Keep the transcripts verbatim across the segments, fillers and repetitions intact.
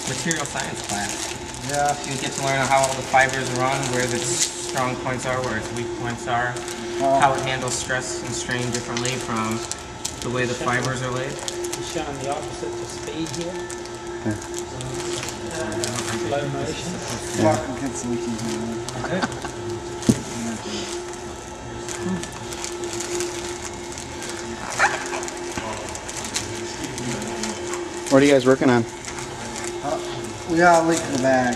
material science class. Yeah. You get to learn how all the fibers run, where the strong points are, where its weak points are, Oh. how it handles stress and strain differently from the way the fibers are laid. You're showing the opposite to speed here. Yeah. Slow motion. Walk against leaking here. Okay. What are you guys working on? Uh, we got a leak in the back.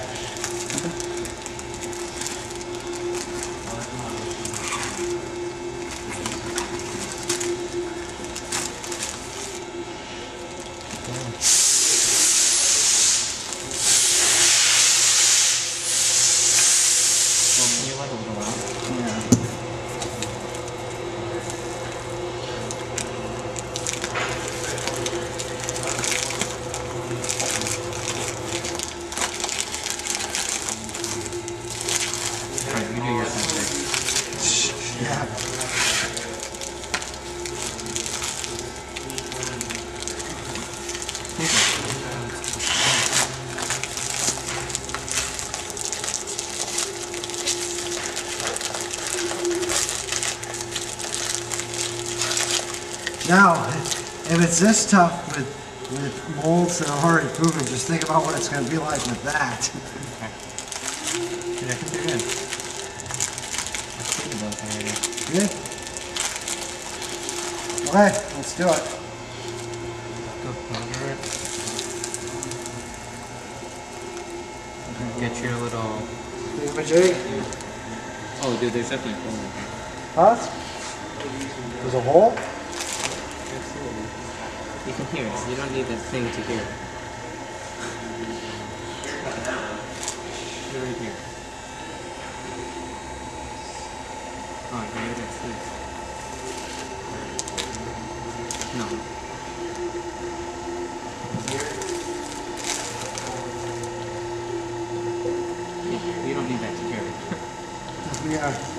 Can you let a little out? Yeah. Alright, you do your thing. Yeah. Now, if it's this tough with, with molds that are already proven, just think about what it's going to be like with that. Okay. Dude, I think they're good. I've seen those already. Good? Okay, let's do it. Go over it. Get your little... Majig? Oh, dude, there's definitely a hole in here. Huh? There's a hole? Absolutely. You can hear it, so you don't need that thing to hear it. You're right here. Oh, maybe that's this. No. Yeah, you don't need that to hear it. Yeah.